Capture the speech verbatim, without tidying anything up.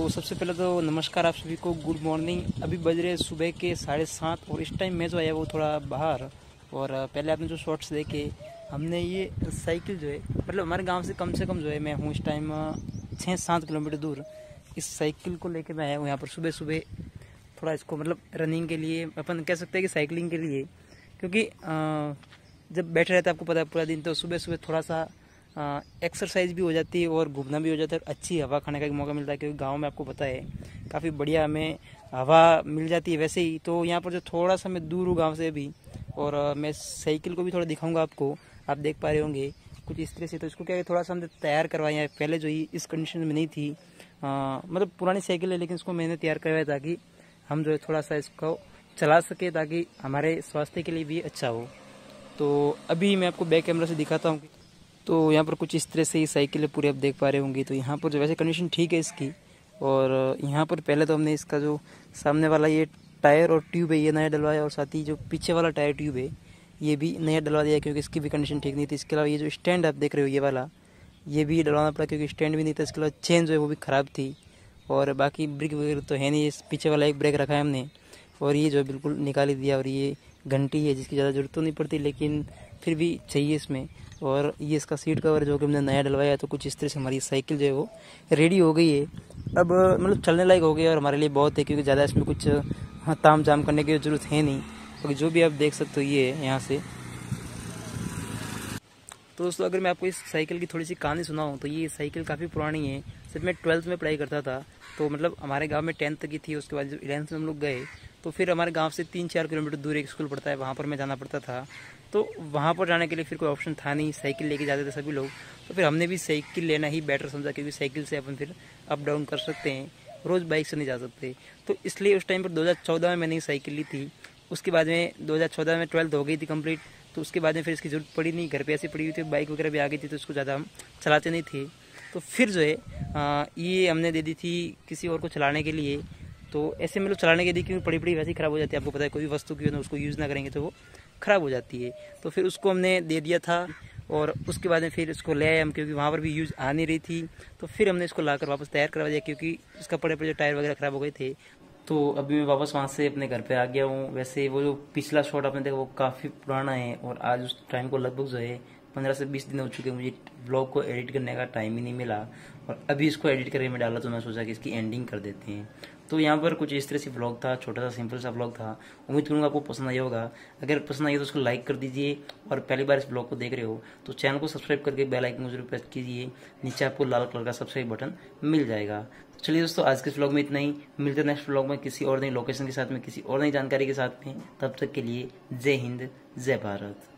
तो सबसे पहले तो नमस्कार आप सभी को, गुड मॉर्निंग। अभी बज रहे सुबह के साढ़े सात और इस टाइम मैं जो आया वो थोड़ा बाहर। और पहले आपने जो शॉर्ट्स देखे, हमने ये साइकिल जो है मतलब हमारे गांव से कम से कम जो है मैं हूँ इस टाइम छः सात किलोमीटर दूर। इस साइकिल को लेके मैं आया हूँ यहाँ पर सुबह सुबह, थोड़ा इसको मतलब रनिंग के लिए, अपन कह सकते हैं कि साइकिलिंग के लिए। क्योंकि आ, जब बैठे रहते हैं आपको पता है पूरा दिन, तो सुबह सुबह थोड़ा सा एक्सरसाइज भी हो जाती है और घूमना भी हो जाता है, अच्छी हवा खाने का एक मौका मिलता है। क्योंकि गांव में आपको पता है काफ़ी बढ़िया हमें हवा मिल जाती है वैसे ही। तो यहाँ पर जो थोड़ा सा मैं दूर हूँ गांव से अभी, और आ, मैं साइकिल को भी थोड़ा दिखाऊंगा आपको, आप देख पा रहे होंगे कुछ इस तरह से। तो इसको क्या है, थोड़ा सा हमने तैयार करवाया है। पहले जो ही इस कंडीशन में नहीं थी, आ, मतलब पुरानी साइकिल है, लेकिन इसको मैंने तैयार करवाया ताकि हम जो है थोड़ा सा इसको चला सके, ताकि हमारे स्वास्थ्य के लिए भी अच्छा हो। तो अभी मैं आपको बैक कैमरा से दिखाता हूँ। तो यहाँ पर कुछ इस तरह से ही साइकिल है पूरी, आप देख पा रहे होंगे। तो यहाँ पर जो वैसे कंडीशन ठीक है इसकी। और यहाँ पर पहले तो हमने इसका जो सामने वाला ये टायर और ट्यूब है ये नया डलवाया, और साथ ही जो पीछे वाला टायर ट्यूब है ये भी नया डलवा दिया, क्योंकि इसकी भी कंडीशन ठीक नहीं थी। इसके अलावा ये जो स्टैंड आप देख रहे हो ये वाला, ये भी डलवाना पड़ा क्योंकि स्टैंड भी नहीं था। इसके अलावा चेन जो है वो भी ख़राब थी। और बाकी ब्रेक वगैरह तो है नहीं, इस पीछे वाला एक ब्रेक रखा है हमने, और ये जो बिल्कुल निकाल ही दिया। और ये घंटी है जिसकी ज़्यादा ज़रूरत तो नहीं पड़ती, लेकिन फिर भी चाहिए इसमें। और ये इसका सीट कवर जो कि हमने नया डलवाया है। तो कुछ इस तरह से हमारी साइकिल जो है वो रेडी हो गई है, अब मतलब चलने लायक हो गई है। और हमारे लिए बहुत है, क्योंकि ज़्यादा इसमें कुछ हाँ ताम जाम करने की ज़रूरत है नहीं। तो जो भी आप देख सकते हो ये है यहाँ से। तो दोस्तों अगर मैं आपको इस साइकिल की थोड़ी सी कहानी सुनाऊँ तो ये साइकिल काफ़ी पुरानी है। सिर्फ मैं ट्वेल्थ में पढ़ाई करता था, तो मतलब हमारे गांव में टेंथ तक की थी। उसके बाद जब इलेवंथ में हम लोग गए, तो फिर हमारे गांव से तीन चार किलोमीटर दूर एक स्कूल पड़ता है, वहाँ पर मैं जाना पड़ता था। तो वहाँ पर जाने के लिए फिर कोई ऑप्शन था नहीं, साइकिल लेके जाते थे सभी लोग। तो फिर हमने भी साइकिल लेना ही बेटर समझा, क्योंकि साइकिल से अपन फिर अप डाउन कर सकते हैं, रोज़ बाइक से नहीं जा सकते। तो इसलिए उस टाइम पर दो हज़ार चौदह में मैंने साइकिल ली थी। उसके बाद में दो हज़ार चौदह में ट्वेल्थ हो गई थी कंप्लीट। तो उसके बाद में फिर इसकी जरूरत पड़ी नहीं, घर पे ऐसी पड़ी हुई थी, बाइक वगैरह भी आ गई थी, तो उसको ज़्यादा हम चलाते नहीं थे। तो फिर जो है आ, ये हमने दे दी थी किसी और को चलाने के लिए। तो ऐसे में लोग चलाने के लिए, क्योंकि पड़ी पड़ी वैसे ही ख़राब हो जाती है। आपको पता है कोई भी वस्तु की ना उसको यूज़ ना करेंगे तो वो ख़राब हो जाती है। तो फिर उसको हमने दे दिया था, और उसके बाद में फिर इसको ले आए हम, क्योंकि वहाँ पर भी यूज़ आ नहीं रही थी। तो फिर हमने इसको लाकर वापस तैयार करवा दिया, क्योंकि इसका पड़े पड़े जो टायर वगैरह ख़राब हो गए थे। तो अभी मैं वापस वहाँ से अपने घर पे आ गया हूँ। वैसे वो जो पिछला शॉट आपने देखा वो काफ़ी पुराना है, और आज उस टाइम को लगभग जो है पंद्रह से बीस दिन हो चुके हैं। मुझे व्लॉग को एडिट करने का टाइम ही नहीं मिला, और अभी इसको एडिट करके मैं डाला, तो मैं सोचा कि इसकी एंडिंग कर देते हैं। तो यहाँ पर कुछ इस तरह से व्लॉग था, छोटा सा सिंपल सा व्लॉग था। उम्मीद करूँगा आपको पसंद आया होगा। अगर पसंद आया तो उसको लाइक कर दीजिए, और पहली बार इस ब्लॉग को देख रहे हो तो चैनल को सब्सक्राइब करके बेल आइकन को जरूर प्रेस कीजिए। नीचे आपको लाल कलर का सब्सक्राइब बटन मिल जाएगा। तो चलिए दोस्तों, आज के इस व्लॉग में इतना ही। मिलते हैं नेक्स्ट व्लॉग में किसी और नई लोकेशन के साथ में, किसी और नई जानकारी के साथ में। तब तक के लिए जय हिंद, जय भारत।